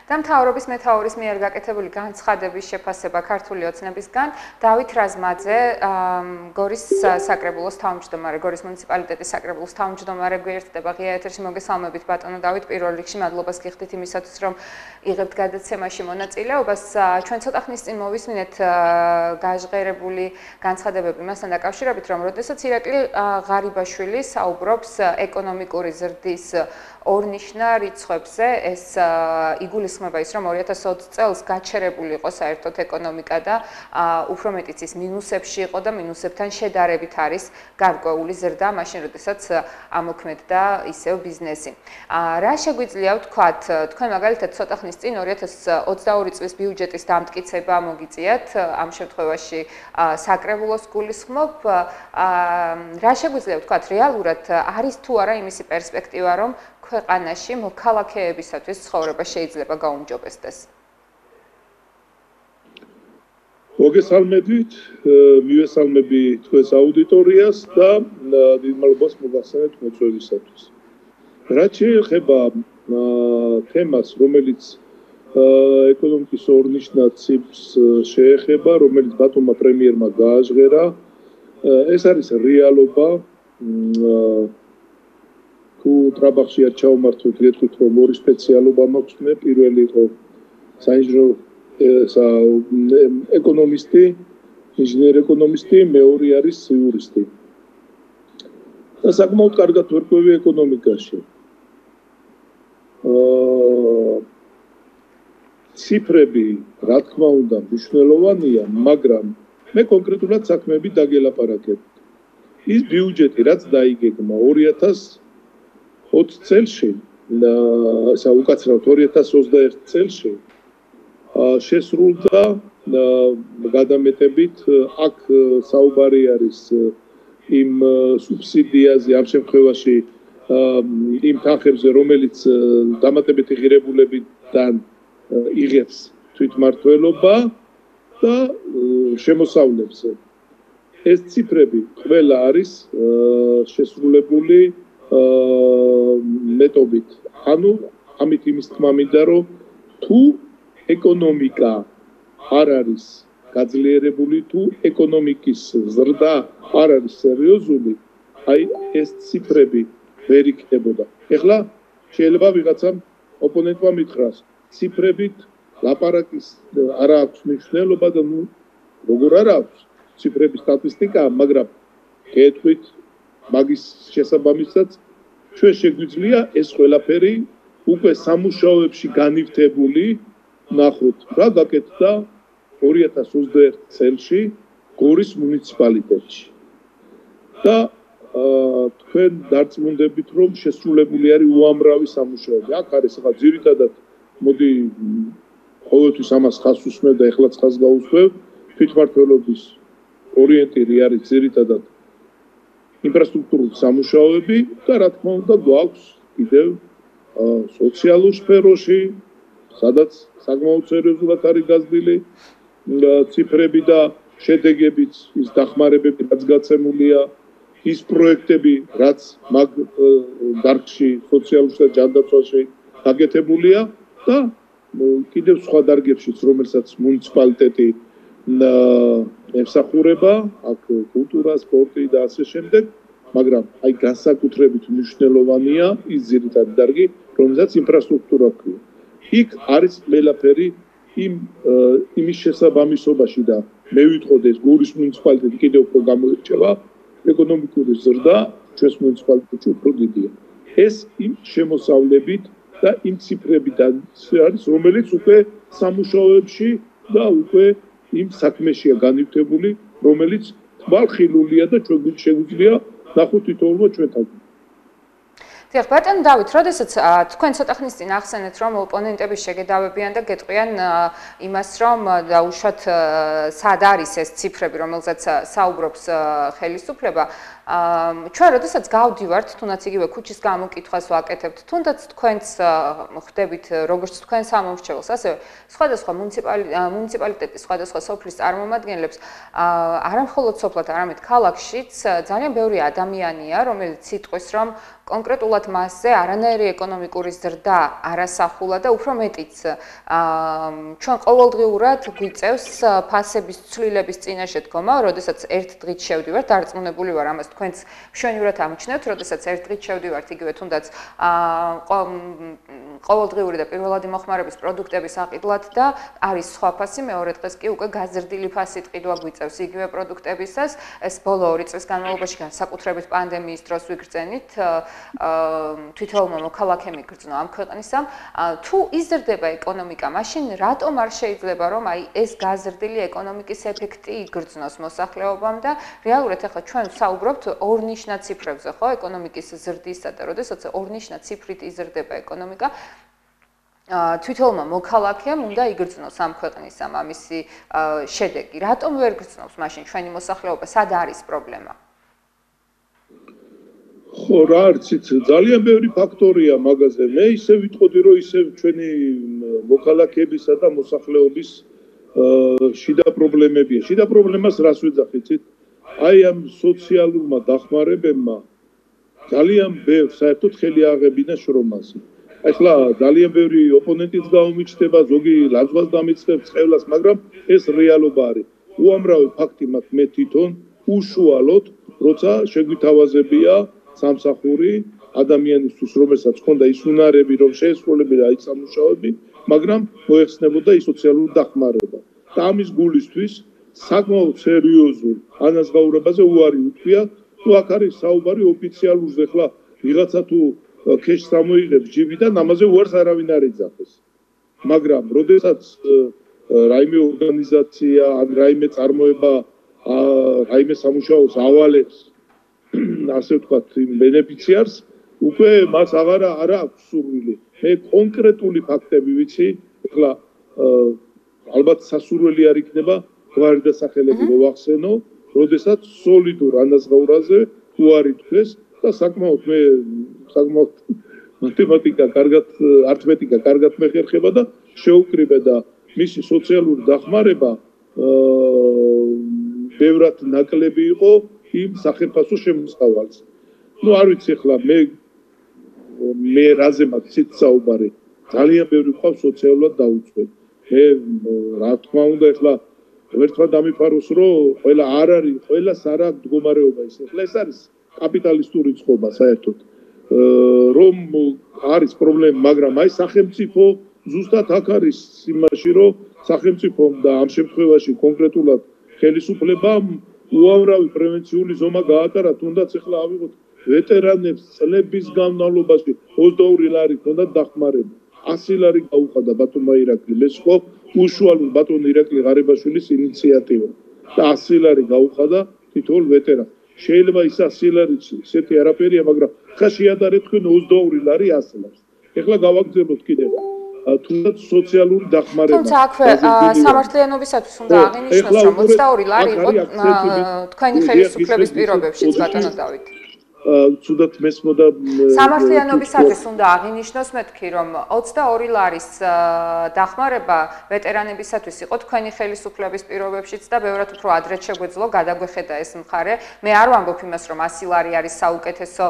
და მთავრობის მეთაურის მიერ გაკეთებული განცხადების შეფასება ქართული ოცნებისგან დავით რაზმაძე გორის საკრებულოს თავმჯდომარე, გორის მუნიციპალიტეტის საკრებულოს თავმჯდომარე გვერდდება ღია ეთერში მოგესალმებით ბატონო დავით, პირველ რიგში მადლობას გიხდით იმისათვის რომ იღებთ გადაცემაში მონაწილეობას. ჩვენ ცოტა ხნის წინ მოვისმინეთ გაჟღერებული განცხადებები მასთან დაკავშირებით, რომ როდესაც ირაკლი ღარიბაშვილი საუბრობს ეკონომიკური ზრდის ორნიშნა რიცხვებზე, ეს იგულისხმება ის, რომ 2020 წელს გაჩერებული იყო საერთოდ ეკონომიკა და უფრო მეტიც ის მინუსებში იყო და მინუსებთან შედარებით არის გარკვეული ზრდა, მაშინ როდესაც ამოქმედდა ისევ ბიზნესი. რა შეგვიძლია ვთქვათ, თქვენ მაგალითად ცოტა ხნის წინ 2022 წლის ბიუჯეტის დამტკიცება მოგიწიათ, ამ შემთხვევაში საკრებულოს გულისხმობ, რა შეგვიძლია ვთქვათ, რეალურად არის თუ არა იმისი პერსპექტივა, რომ ქვეყანაში მოქალაქეებისათვის ცხოვრება შეიძლება გაუმჯობესდეს. მოგესალმებით, მივესალმები თქვენს აუდიტორიას და დიდ მადლობას მოგახსენებთ მოწვევისათვის. რაც შეეხება თემას, რომელიც ეკონომიკის ორნიშნა ციფრს შეეხება, რომელიც ბატონმა პრემიერმა გააჟღერა, ეს არის რეალობა. თუ ტრაბახში არ ჩავმართვით, გეტყვით რომ ორი სპეციალობა მაქვს მე, პირველი იყო საინჟინრო ეკონომისტი, ინჟინერ ეკონომისტი, მეორე არის იურისტი. და საკმაოდ კარგად ვერკვევი ეკონომიკაში. ციფრები, რა თქმა უნდა, მნიშვნელოვანია, მაგრამ მე კონკრეტულად საქმეები დაგელაპარაკებთ. ის ბიუჯეტი, რაც დაიგეგმა 2020 წელში, უკაცრავად 2021 წელში შესრულდა გადამეტებით, აქ საუბარი არის იმ სუბსიდიაზე, ამ შემთხვევაში იმ თანხებზე, რომელიც დამატებითი ღირებულებიდან იღებს თვითმმართველობა და შემოსავლებს. ეს ციფრები ყველა არის შესრულებული მეტობით. ანუ ამით იმის თქმა მინდა, რომ თუ ეკონომიკა არ არის გაძლიერებული, თუ ეკონომიკის ზრდა არ არის სერიოზული, აი ეს ციფრები ვერ იქნებოდა. ეხლა შეიძლება ვიღაცამ ოპონენტმა მითხრას, ციფრებით ლაპარაკის არ აქვს მნიშვნელობა და ნუ როგორ არ აქვს ციფრების სტატისტიკა, მაგრამ გეტყვით მაგის შესაბამისად ჩვენ შეგვიძლია ეს ყველაფერი უკვე სამუშაოებში განივთებული ნახოთ, რა გაკეთდა 2021 წელში გორის მუნიციპალიტეტში. და თქვენ დარწმუნდებით, რომ შესრულებული არის უამრავი სამუშაოები. აქ არის ახლა ძირითადად მოდი ყოველთვის ამას ხაზს უსმევ და ეხლაც ხაზს გაუსმევ, თვითმმართველობის ორიენტირი არის ძირითადად ინფრასტრუქტურული სამუშაოები და რა თქმა უნდა გვაქვს კიდევ სოციალურ სფეროში, სადაც საკმაოდ სერიოზულად არის გაზრდილი ციფრები და შედეგებიც, ის დახმარებები, რაც გაცემულია, ის პროექტები, რაც მაგ დარგში, სოციალურში და ჯანდაცვაში გაკეთებულია და კიდევ სხვა დარგებშიც, რომელსაც მუნიციპალიტეტი ემსახურება, აქ კულტურა, სპორტი და ასე შემდეგ, მაგრამ აი განსაკუთრებით მნიშვნელოვანია ის ძირითადი დარგი, რომელსაც ინფრასტრუქტურა ქვია. იქ არის ყველაფერი იმის შესაბამისობაში და მე ვიტყოდი ეს გორის მუნიციპალიტეტი კიდევ უფრო გამოირჩევა, ეკონომიკური ზრდა ჩვენს მუნიციპალიტეტში უფრო დიდია. ეს იმ შემოსავლებით და იმ ციფრებიდან არის, რომელიც უკვე სამუშაოებში და უკვე იმ საქმეშია განივთებული, რომელიც თვალხილულია და ჩვენ შეგვიძლია ნახოთ თითოეულმა ჩვენთან. დიახ, ბატონო დავით, როდესაც თქვენ ცოტა ხნის წინ ახსენეთ, რომ ოპონენტები შეგედავებიან და გეტყვიან იმას, რომ დაუშვათ სად არის ეს ციფრები, რომელზეც საუბრობს ხელისუფლება, ჩვენ როდესაც გავდივართ, თუნდაც იგივე ქუჩის გამოკითხვას ვაკეთებთ, თუნდაც თქვენს ხდებით როგორც თქვენ სამომრჩეველს, ასევე სხვადასხვა მუნიციპალიტეტის სხვადასხვა სოფლის წარმომადგენლებს, არამხოლოდ სოფლად, არამედ ქალაქშიც ძალიან ბევრი ადამიანია, რომელიც იტყვის, რომ კონკრეტულად მასზე არანაირი ეკონომიკური ზრდა არასახულა და უფრო მეტიც ჩვენ ყოველდღიურად გვიწევს ფასების ცვლილების წინაშე დგომა, როდესაც ერთ დღით შევდივართ, დარწმუნებული ვარ ამას თქვენც მშვენივრად ამჩნევთ, როდესაც ერთ დღით შევდივართ იგივე თუნდაც ყოველდღიური და პირველადი მოხმარების პროდუქტების აყიდლად და არის სხვა ფასი, მეორე დღეს კი უკვე გაზრდილი ფასით ყიდვა გვიწევს იგივე პროდუქტებისას. ეს ბოლო 2 წლის განმავლობაში განსაკუთრებით პანდემიის დროს ვიგრძენით თვითონმა მოქალაქემ იგრძნო ამ ქვეყნისამ. თუ იზრდება ეკონომიკა, მაშინ რატომ არ შეიძლება რომ აი ეს გაზრდილი ეკონომიკის ეფექტი იგრძნოს მოსახლეობამ და რეალურად ახლა ჩვენ საუბრობთ ორნიშნად ციფრებზე, ხო, ეკონომიკის ზრდისა და როდესაც ორნიშნად ციფრით იზრდება ეკონომიკა, თვითონმა მოქალაქემ უნდა იგრძნოს ამ ქვეყნისამ ამისი შედეგი. რატომ ვერ გრძნობს მაშინ ჩვენი მოსახლეობა? სად არის პრობლემა? ხო, რა არცით, ძალიან ბევრი ფაქტორია მაგაზე. მე ისე ვიტყოდი, რომ ისე ჩვენი მოქალაქეებისა და მოსახლეობის შიდა პრობლემებია. შიდა პრობლემას რას ვეძახით? აი ამ სოციალურმა დახმარებებმა ძალიან ბევრ საერთოდ ხელი აღებინა შრომაზე. ახლა ძალიან ბევრი ოპონენტიც გაუმიჩნდება, ზოგი ლაძვას დამიწყებს წევლას, მაგრამ ეს რეალობა არის. უამრავი ფაქტი მაქვს მე თვითონ უშუალოდ, როცა შეგვითავაზებია სამსახური ადამიანისთვის, რომელსაც ჰქონდა ის უნარები, რომ შეესრულებოდა ის სამუშაოები, მაგრამ მოეხსნებოდა ის სოციალური დახმარება. და ამის გულისთვის საკმაოდ სერიოზულ ანაზღაურებაზე უარი უთქვია, თუ აქ არის საუბარი ოფიციალურზე, ხლა ვიღაცა თუ ქეშს ამოიღებს ჯიბიდან, ამაზე უარს არავინ არ ეძახეს. მაგრამ როდესაც რაიმე ორგანიზაცია, ან რაიმე წარმოება, რაიმე სამუშაოს ავალებს, ასე ვთქვათ, ბენეფიციარს, უკვე მას არ აქვს სურვილი. მე კონკრეტული ფაქტები ვიცი, ახლა ალბათ სასურველი არ იქნება გვარი დასახელები მოვახსენო, როდესაც სოლიდურ ანაზღაურაზე უარი თქვეს და საკმაოდ მათემატიკა კარგად მეხერხება და შეუკრიბე და მისი სოციალური დახმარება ბევრად ნაკლები იყო იმ სახელმწიფო შემოსავალს. ნუ არ ვიცი ახლა მე რაზე მაქვს საუბარი. ძალიან ბევრი ყავს სოციალურად დაუწვევ. მე რა თქმა უნდა ახლა ერთმა დამიფაროს, რომ ყველა არ არის, ყველას არ აქვს მდგომარეობა ის. ახლა ეს არის კაპიტალისტური წყობა საერთოდ. რომ არის პრობლემა, მაგრამ აი სახელმწიფო ზუსტად აქ არის იმაში, რომ სახელმწიფომ და ამ შემთხვევაში კონკრეტულად ხელისუფლებამ უამრავი პრევენციული ზომა გაატარა, თუნდაც ახლა ავიღოთ ვეტერანებს წლების განმავლობაში 22 ლარი ჰქონდათ დახმარება. 100 ლარი გაუხადა ბატონმა ირაკლი მესხო, უშუალოდ ბატონ ირაკლი ღარიბაშვილის ინიციატივა და 100 ლარი გაუხადა თითოეულ ვეტერანს. შეიძლება ის 100 ლარი ისეთი არაფერია, მაგრამ ხა შეადარეთ თქვენ 22 ლარი 100 ლარს. ეხლა გავაგრძელოთ კიდევ თუნდაც სოციალური დახმარება. თუმცა აქვე სამართლიანობისათვის უნდა აღინიშნოს, რომ 22 ლარი იყო თქვენი ხელისუფლების პირობებშიც, ბატონო დავით. ცუდად მესმოდა სამართლიანობისათვის უნდა აღინიშნოს, მეთქი, რომ 22 ლარის დახმარება ვეტერანებისათვის იყო თქვენი ხელისუფლების პირობებშიც და ბევრად უფრო ადრე შეგვეძლო გადაგვეხედა ეს მხარე. მე არ ვამბობ იმას, რომ 100 ლარი არის საუკეთესო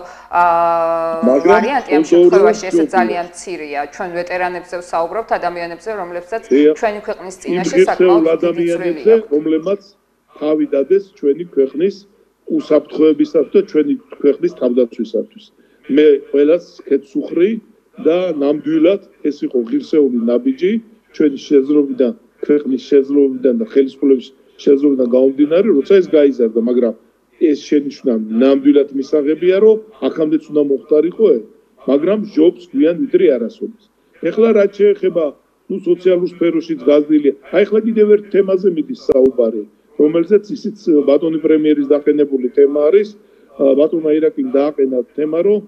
ვარიანტი ამ შემთხვევაში, ესე ძალიან მცირეა. ჩვენ ვეტერანებზე ვსაუბრობთ, ადამიანებზე, რომლებსაც ჩვენი ქვეყნის წინაშე საკმაოდ დიდი წვლილი აქვს. რომლებმაც თავი დადეს ჩვენი ქვეყნის უსაფრთხოებისათვის და ჩვენი ქვეყნის თავდაცვისათვის. მე ყველას ქეცუხრი და ნამდვილად ეს იყო ღირსეული ნაბიჯი ჩვენი შეძლობიდან, ქვეყნის შეძლობიდან და ხელისუფლების შეძლობიდან გამომდინარე, როცა ეს გაიზარდა, მაგრამ ეს შენიშვნა ნამდვილად მისაღებია, რომ აქამდეც უნდა მოხდარიყო, მაგრამ ჯობს გვიან ვიდრე არასოდეს. ეხლა რაც შეეხება სოციალურ სფეროშიც გაზრდილია. აი ეხლა კიდევ ერთ თემაზე მიდის საუბარი, რომელზეც ისიც ბატონი პრემიერის დაყენებული თემა არის. ბატონმა ირაკლიმ დააყენა თემა, რომ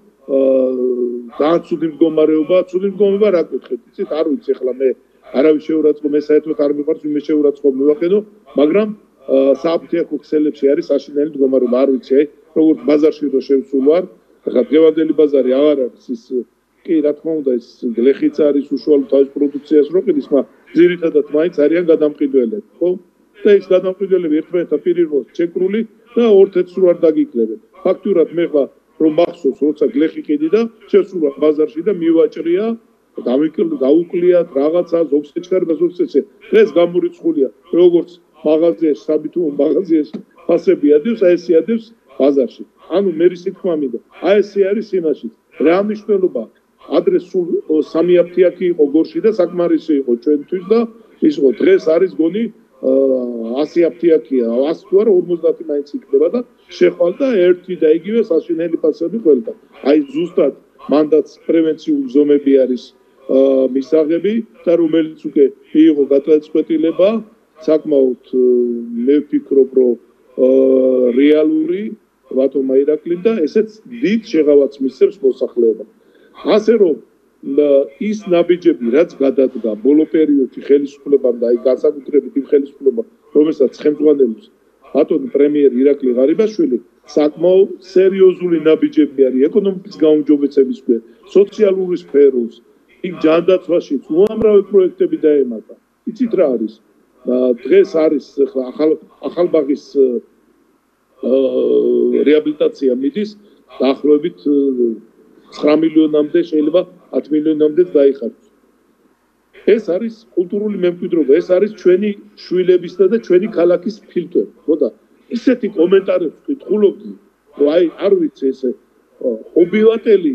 ძალიან ცუდი მდგომარეობა რა კუთხით, იცით, არ ვიცი ეხლა მე არავის შეურაცხყოფ, მე საერთოდ არ მიყვარს ვინმე შეურაცხყოფ მივაყენო, მაგრამ სააფთიაქო ქსელებში არის საშინელი მდგომარეობა, არ ვიცი, აი, როგორც ბაზარში რო შევსულ ვარ, ახლა დღევანდელი ბაზარი აღარ არის ის კი, რა თქმა უნდა, ეს გლეხიც არის უშუალო თავის პროდუქციას რო ყიდის, მაგრამ ძირითადად მაინც არიან გადამყიდველები, ხო? და ეს გადამყიდველები ერთმანეთთან პირიროს ჩეკრული და ორთეთს რო არ დაგიკლებენ. ფაქტურად მე ხა რომ მახსოვს, როცა გლეხი ყიდი და შევსულა ბაზარში და მივაჭრია, დაუკვლიათ რაღაცა ზოგსეჩქარებას ზოგსეჩე. დღეს გამორიცხულია, როგორც მაღაზიაში, საბითუო მაღაზიაში ფასები ადევს, აი ესე ადევს ბაზარში. ანუ მე რისი თქმა მინდა, აი ესე არის იმაში. რა მნიშვნელობა აქვს? ადრე სულ 3 აფთიაქი იყო გორში და საკმარისი იყო ჩვენთვის და ის იყო დღეს არის გონი 100 აფთიაქია, 100 თუ არა 50 მაინც იქნება და შეხვალ და ერთი და იგივე საშინელი ფასები ყველგან. აი ზუსტად მანდაც პრევენციული ზომები არის მისაღები და რომელიც უკვე იყო გადაწყვეტილება, საკმაოდ მე ვფიქრობ, რომ რეალური ბატონმა ირაკლიმ და ესეც დიდ შეღავაც მისცემს მოსახლეობამ. ასე რომ ის ნაბიჯები რაც გადადგა ბოლო პერიოდში ხელისუფლებამ და აი განსაკუთრებით იმ ხელისუფლებამ რომელსაც ხელმძღვანელობს ბატონი პრემიერი ირაკლი ღარიბაშვილი საკმაოდ სერიოზული ნაბიჯები არის ეკონომიკის გაუმჯობესების მიერ სოციალური სფეროს იქ ჯანდაცვაშიც უამრავი პროექტები დაემატა იცით რა არის დღეს არის ახალბაღის რეაბილიტაცია მიდის დაახლოებით 9 მილიონამდე შეიძლება 10 მილიონამდე დაიხარჯოს. ეს არის კულტურული მემკვიდრეობა, ეს არის ჩვენი შვილებისა და ჩვენი ქალაქის ფილტვები. ხოდა ისეთი კომენტარებს ვკითხულობდი, რომ აი არ ვიცი ესე ობილატელი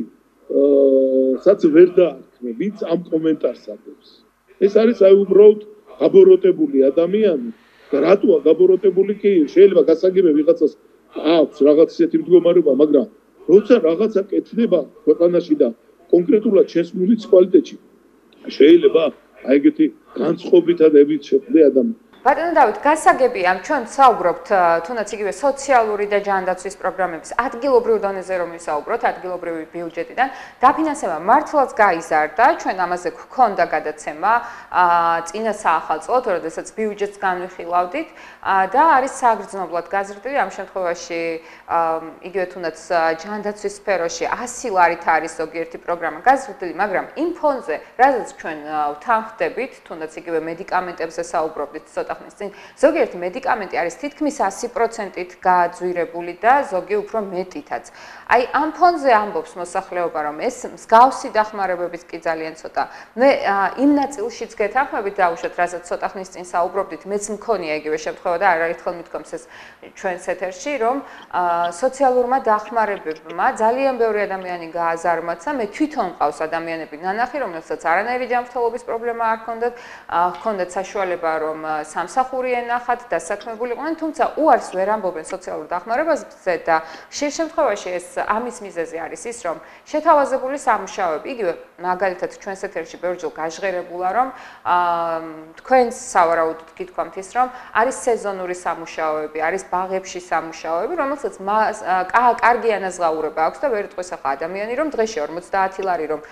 საც ვერ დაარქმე, ვინც ამ კომენტარს აკეთებს. ეს არის აი უბრალოდ გაბოროტებული ადამიანი და რატოა გაბოროტებული კი შეიძლება გასაგებია ვიღაცას აქვს რაღაც ისეთი მდგომარეობა, მაგრამ როცა რაღაცა კეთდება ქვეყანაში და კონკრეტულად ჩვენს მუნიციპალიტეტში შეიძლება აი ეგეთი განწყობითადებით შეხვდე ადამიანი. ბატონო დავით, გასაგებია, ჩვენ საუბრობთ თუნდაც იგივე სოციალური და ჯანდაცვის პროგრამების ადგილობრივ დონეზე რომ ვისაუბროთ, ადგილობრივი ბიუჯეტიდან, დაფინანსება მართლაც გაიზარდა, ჩვენ ამაზე გვქონდა გადაცემა წინა საახალწლოდ, როდესაც ბიუჯეტს განვიხილავდით და არის საგრძნობლად გაზრდილი ამ შემთხვევაში იგივე თუნდაც ჯანდაცვის სფეროში 100 ლარით არის ზოგიერთი პროგრამა გაზრდილი, მაგრამ იმ ფონზე, რადგან ჩვენ ვთანხმდებით, თუნდაც იგივე მედიკამენტებზე საუბრობთ ცოტა ხნის წინ, ზოგიერთი მედიკამენტი არის თითქმის 100%-ით გააძვირებული და ზოგი უფრო მეტითაც. აი ამ ფონზე ამბობს მოსახლეობა, რომ ეს მსგავსი დახმარებებიც კი ძალიან ცოტა. მე იმ ნაწილშიც გეთანხმებით დაუშვათ, რასაც ცოტა ხნის წინ საუბრობდით, მეც მქონია იგივე შემთხვევა და არაერთხელ მithkoms ეს ჩვენს ეთერში, რომ სოციალურმა დახმარებებმა ძალიან ბევრი ადამიანი გააზარმაცა, მე თვითონ მყავს ადამიანები ნანახი, რომელსაც არანაირი ჯანმრთელობის პრობლემა არ ჰქონდათ, ჰქონდათ საშუალება რომ სამსახური ენახათ, დასაქმებული იყვნენ, თუმცა უარს ვერ ამბობენ სოციალურ დახმარებაზე და ხშირ შემთხვევაში ეს ამის მიზეზი არის ის, რომ შეთავაზებული სამუშაოები, იგივე მაგალითად ჩვენს ეთერში ბევრჯერ გაჟღერებულა, რომ თქვენს სავარაუდოდ გითქვამთ ის, რომ არის სეზონური სამუშაოები, არის ბაღებში სამუშაოები, რომელსაც კარგი ანაზღაურება აქვს და ვერ იტყვის ახლა ადამიანი, რომ დღეში 50 ლარი რომ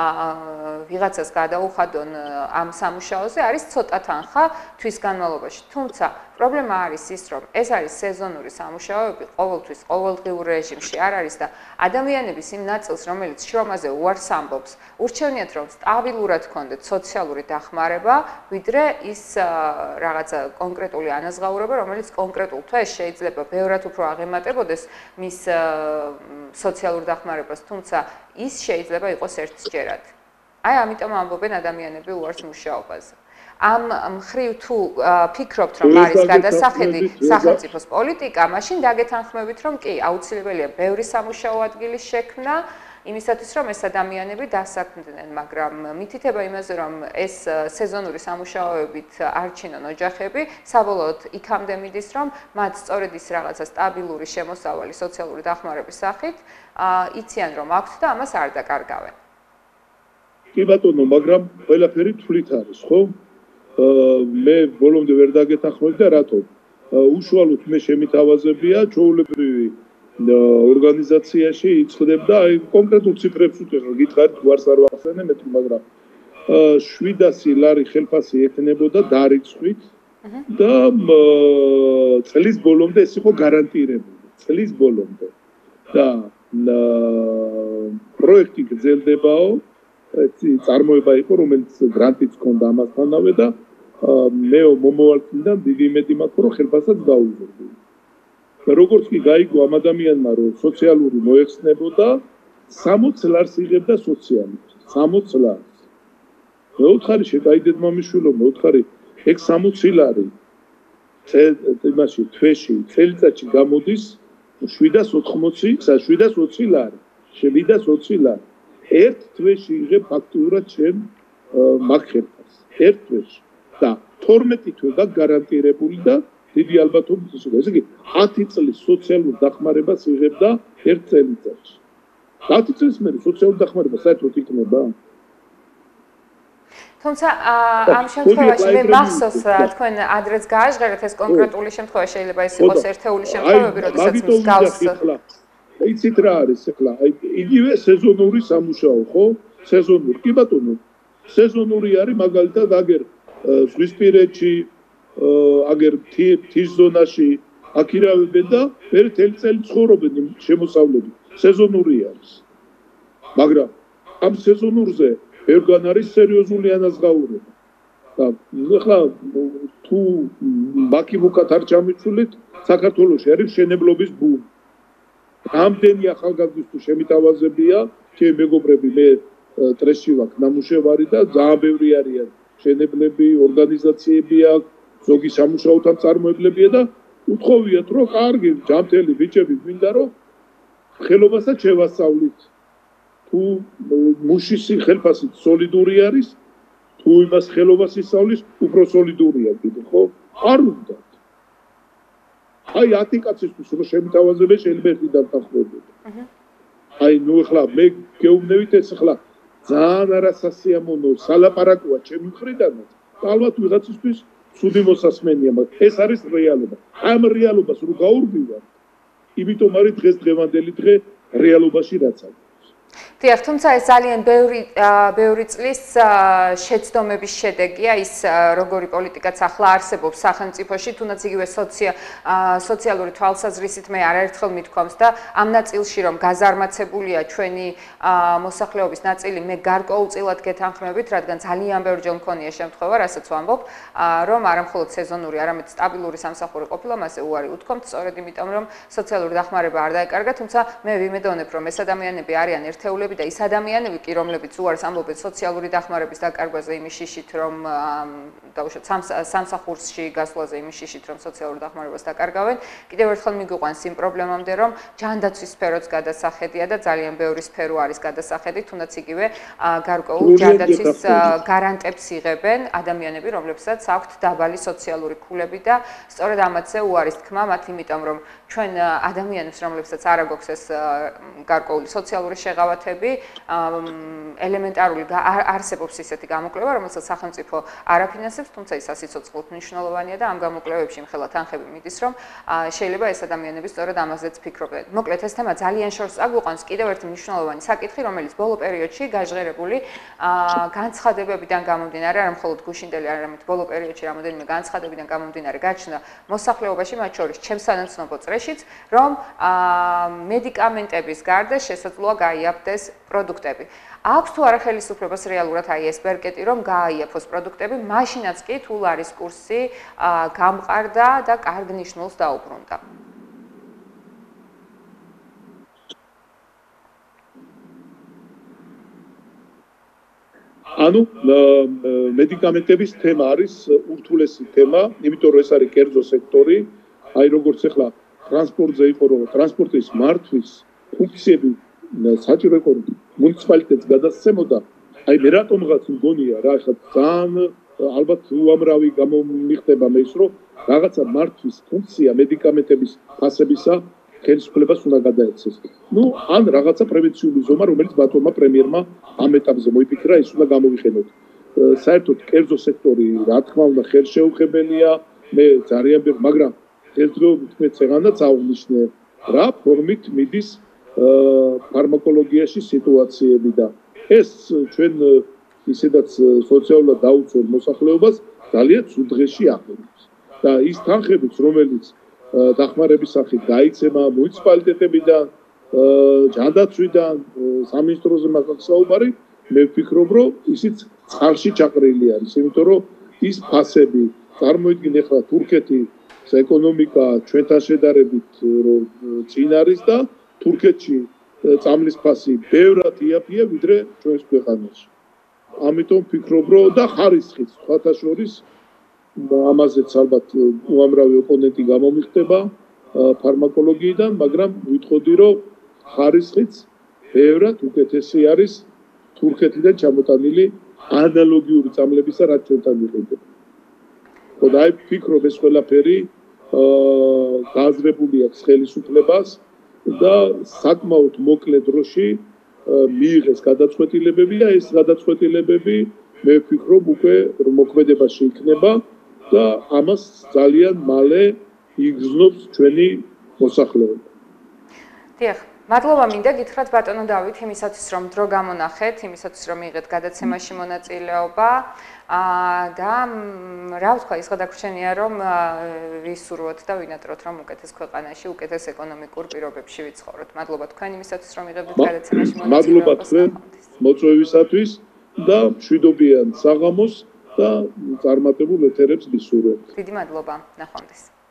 ვიღაცას გადაუხადონ ამ სამუშაოზე, არის ცოტა თანხა თვის განმავლობაში. თუმცა პრობლემა არის ის, რომ ეს არის სეზონური სამუშაოები, ყოველთვის ყოველდღიურ რეჟიმში არ არის და ადამიანების იმ ნაწილს, რომელიც შრომაზე უარს ამბობს, ურჩევნიათ, რომ სტაბილურად ჰქონდეთ სოციალური დახმარება, ვიდრე ის რაღაცა კონკრეტული ანაზღაურება, რომელიც კონკრეტულ თვეს შეიძლება ბევრად უფრო აღემატებოდეს მის სოციალურ დახმარებას, თუმცა ის შეიძლება იყოს ერთჯერად. აი ამიტომ ამბობენ ადამიანები უარს მუშაობაზე. ამ მხრივ თუ ფიქრობთ, რომ არის გადასახედი სახელმწიფოს პოლიტიკა, მაშინ დაგეთანხმებით, რომ კი, აუცილებელია ბევრი სამუშაო ადგილის შექმნა, იმისათვის, რომ ეს ადამიანები დასაქმდნენ, მაგრამ მითითება იმაზე, რომ ეს სეზონური სამუშაოებით არჩინონ ოჯახები, საბოლოოდ იქამდე მიდის, რომ მათ სწორედ ის რაღაცა სტაბილური შემოსავალი სოციალური დახმარების სახით იციან, რომ აქვთ და ამას არ დაკარგავენ. კი ბატონო, მაგრამ ყველაფერი თვლით არის, ხო? მე ბოლომდე ვერ დაგეთანხმები და რატო? უშუალოდ მე შემითავაზებია ჩვეულებრივი ორგანიზაციაში იწყდება აი კონკრეტულ ციფრებს ვუწევ, გითხარით გვარს არ ვახსენე მეტი, მაგრამ 700 ლარი ხელფასი ეკნებოდა დარიცხვით და წლის ბოლომდე ეს იყო გარანტირებული. წლის ბოლომდე. და პროექტი გრძელდებაო, წარმოება იყო, რომელიც გრანტიც ჰქონდა ამასთანავე და მე მომავალ წლიდან დიდი იმედი მაქვს, რომ ხელფასსაც გაუძლო. როგორც კი გაიგო ამ ადამიანმა, რომ სოციალური მოეხსნებოდა, 60 ლარს იღებდა სოციალით. 60 ლარს. მეუთხარი შეგაიდეთ მომიშვილო, მეუთხარი ეგ 60 ლარი იმაში თვეში წელიწადში გამოდის 720 ლარი. 720 ლარი. ერთ თვეში იღებ ფაქტურად ჩემ მაგ ხელფასს. ერთ თვეში. და 12 თვე გარანტირებული და დიდი ალბათობით ის იყო. ესე იგი 10 წლის სოციალურ დახმარებას იღებდა ერთ წელიწადში. 10 წლის მერე სოციალურ დახმარებას საერთოდ იქნება? თუმცა ამ შემთხვევაში მე მახსოვს თქვენ ადრეც გააჟღერეთ ეს კონკრეტული შემთხვევა შეიძლება ის იყოს ერთეული შემთხვევები, როდესაც მსგავს იცით რა არის ახლა? იგივე სეზონური სამუშაო, ხო? სეზონური. კი ბატონო. სეზონური არის მაგალითად აგერ ზღვისპირეთში, აგერ მთის ზონაში აკირავებენ და მე თელი წელი ცხოვრობენ შემოსავლები. სეზონური არის. მაგრამ ამ სეზონურზე ერთგან არის სერიოზული ანაზღაურება. და ახლა თუ ბაკი-ბუკად არ ჩამიცულეთ, საქართველოში არის მშენებლობის ბუმი. რამდენი ახალგაზრდისთვის შემითავაზებია, ჩემი მეგობრები, მე ტრესში ვაკ ნამუშევარი და ძალიან ბევრი არიან მშენებლები, ორგანიზაციები აქვს, ზოგი სამუშაო თანამშრომლებია და უთხოვიათ, რომ კარგი, ჯანმრთელი ბიჭები გვინდა, რომ ხელობასაც შევასწავლით. თუ მუშისი ხელფასით სოლიდური არის, თუ იმას ხელობას ისწავლის, უფრო სოლიდურია კიდე, ხო? არ უნდა. აი 10 კაცისთვის რომ შემითავაზებენ შეიძლება ერთიდან დახვდებოდი. აი ნუ ახლა მე გეუბნებით ეს ახლა ძალიან არასასიამოვნო სალაპარაკოა ჩემი მხრიდანაც. ალბათ ვიღაცისთვის ცუდი მოსასმენია, მაგრამ ეს არის რეალობა. ამ რეალობას რო გაურბივართ, იმიტომ არის დღესდღევანდელი დღე რეალობაში რაც არის. დიახ, თუმცა ეს ძალიან ბევრი წლის შეცდომების შედეგია ის როგორი პოლიტიკაც ახლა არსებობს სახელმწიფოში, თუნდაც იგივე სოციალური თვალსაზრისით მე არაერთხელ მithქვამს და ამ ნაწილში რომ გაზარმაცებულია ჩვენი მოსახლეობის ნაწილი, მე გარკვეულწილად გეთანხმებით, რადგან ძალიან ბევრჯერ მქონია შემთხვევა, რასაც ვამბობ, რომ არამხოლოდ სეზონური, არამედ სტაბილური სამსახური ყოფილა, მასე უარი უთქვამთ, სწორედ იმიტომ რომ სოციალური დახმარება არ დაეკარგა, თუმცა მე ვიმედოვნებ რომ ეს ადამიანები არიან ერთეულები და ის ადამიანები კი რომლებიც უარს ამბობენ სოციალური დახმარების დაკარგვაზე იმის შიშით რომ დაუშვათ სამსახურში გასვლაზე იმის შიშით რომ სოციალურ დახმარებას დაკარგავენ კიდევ ერთხელ მიგვიყვანს იმ პრობლემამდე რომ ჯანდაცვის სფეროც გადასახედია და ძალიან ბევრი სფერო არის გადასახედი თუნდაც იგივე გარკვეულ ჯანდაცვის გარანტებს იღებენ ადამიანები რომლებსაც აქვთ დაბალი სოციალური ქულები და სწორედ ამათზე უარის თქმა მათ იმიტომ რომ ჩვენ ადამიანებს რომლებსაც არ აგვაქვს ეს გარკვეული სოციალური შეღავათები ელემენტარული არსებობს ისეთი გამოკვლევა, რომელსაც სახელმწიფო არ აფინანსებს, თუმცა ის ასიცოცხლოდ მნიშვნელოვანია და ამ გამოკვლევებში მხოლოდ თანხები მიდის, რომ შეიძლება ეს ადამიანები სწორედ ამაზეც ფიქრობენ. მოკლედ ეს თემა ძალიან შორს აგვიყვანს კიდევ ერთი მნიშვნელოვანი საკითხი, რომელიც ბოლო პერიოდში გაჟღერებული განცხადებებიდან გამომდინარე, არა მხოლოდ გუშინდელი, არამედ ბოლო პერიოდში რამოდენიმე განცხადებიდან გამომდინარე გაჩნდა მოსახლეობაში, მათ შორის ჩემს სანაცნობო წრეშიც, რომ მედიკამენტების გარდა შესაძლოა გაიაფდეს პროდუქტები. აქვს თუ არა ხელისუფლებას რეალურად აი ეს ბერკეტი რომ გააიაფოს პროდუქტები, მაშინაც კი თუ ლარის კურსი გამყარდა და კარგ ნიშნულს დაუბრუნდა. ანუ მედიკამენტების თემა არის ურთულესი თემა, იმიტომ რომ ეს არის კერძო სექტორი, აი როგორც ახლა ტრანსპორტზე იყო რომ ტრანსპორტის მართვის ფუნქციები საჭირო იყო მუნიციპალიტეტს გადასცემოდა. აი მე რატომღაც მგონია რა, ახლა ძალიან ალბათ უამრავი გამომიხდება მე ის რომ რაღაცა მართვის ფუნქცია მედიკამენტების ფასებისა ხელისუფლებას უნდა გადაეცეს. ნუ ან რაღაცა პრევენციული ზომა, რომელიც ბატონმა პრემიერმა ამ ეტაპზე მოიფიქრა, ის უნდა გამოვიხენოთ. საერთოდ კერძო სექტორი რა თქმა უნდა ხელშეუხებელია, მე ძალიან ბევრი, მაგრამ ერთდროულად მე წეღანაც აღვნიშნე რა ფორმით მიდის ფარმაკოლოგიაში სიტუაციები და ეს ჩვენ ისედაც სოციალურად დაუცველ მოსახლეობას ძალიან ცუდ დღეში აყენებს. და ის თანხებიც, რომელიც დახმარების სახით გაიცემა მუნიციპალიტეტებიდან, ჯანდაცვიდან, სამინისტროზე მაგალითად საუბარი, მე ვფიქრობ, რომ ისიც წყალში ჩაყრილი არის, იმიტომ რომ ის ფასები, წარმოიდგინე ახლა თურქეთის ეკონომიკა ჩვენთან შედარებით რომ წინ არის და თურქეთში წამლის ფასი ბევრად იაფია ვიდრე ჩვენს ქვეყანაში. ამიტომ ვფიქრობ, რომ და ხარისხიც სხვათა შორის ამაზეც ალბათ უამრავი ოპონენტი გამომიხდება ფარმაკოლოგიიდან, მაგრამ ვიტყოდი, რომ ხარისხიც ბევრად უკეთესი არის თურქეთიდან ჩამოტანილი ანალოგიური წამლებისა, რაც ჩვენთან მიყიდება. და აი ვფიქრობ, ეს ყველაფერი გააზრებული აქვს ხელისუფლებას და საკმაოდ მოკლე დროში მიიღეს გადაწყვეტილებები და ეს გადაწყვეტილებები მე ვფიქრობ უკვე მოქმედებაში იქნება და ამას ძალიან მალე იგრძნობს ჩვენი მოსახლეობა. დიახ, მადლობა მინდა გითხრათ ბატონო დავით იმისათვის რომ დრო გამონახეთ, იმისათვის რომ მიიღეთ გადაცემაში მონაწილეობა და რა ვთქვა, ის გადაგვრჩენია რომ ვისურვოთ და ვინატროთ რომ უკეთეს ქვეყანაში, უკეთეს ეკონომიკურ პირობებში ვიცხოვროთ. მადლობა თქვენ იმისათვის რომ მიიღებდით გადაცემაში მონაწილეობას. მადლობა თქვენ მოწვევისათვის და მშვიდობიან საღამოს და წარმატებულ ეთერებს გისურვებთ. დიდი მადლობა, ნახვამდის.